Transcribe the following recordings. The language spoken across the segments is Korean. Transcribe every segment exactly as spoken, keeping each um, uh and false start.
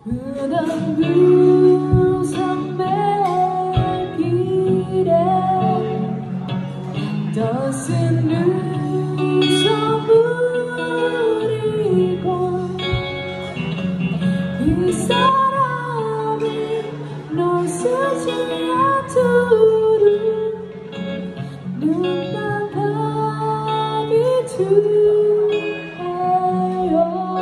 그런 그 선배의 길에 떠쓰는 선물이고 그 사람이 널 쓰지 않도록 눈망하기 두해요.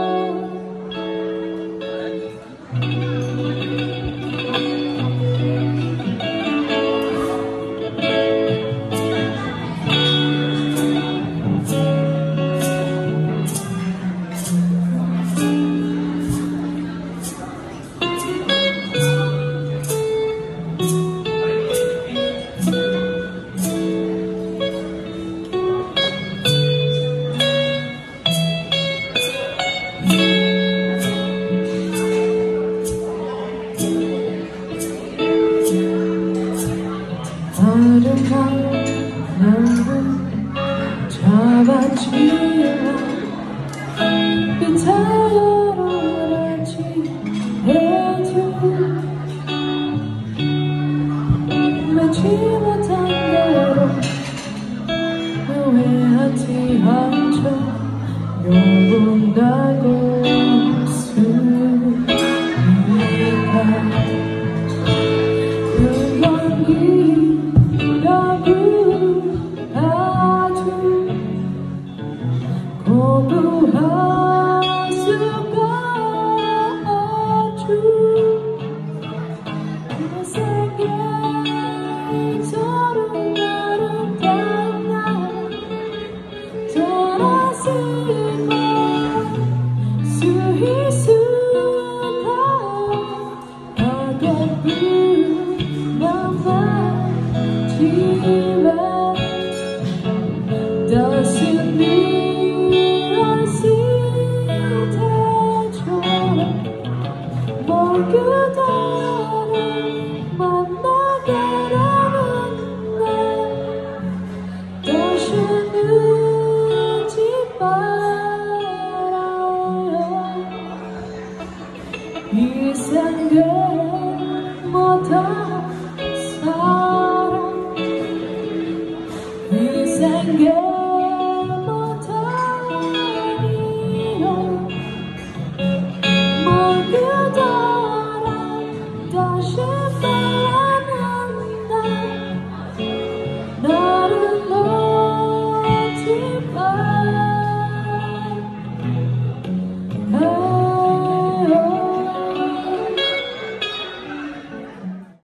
아름다운 나를 잡아치워 비타오르지 해도 마치 못한 대로 후회하지 않죠. 용분다고 쓰니까 그건 이라고 아주 고부할 수가 없죠. 그 세계 저런 아름다운 날 돌아서고 수희수가 가볍은 다시 누런 시대처럼 먼 그대를 만나게 되는 날 다시 늦지 말아요. 이 생에 못한 사랑 이 생에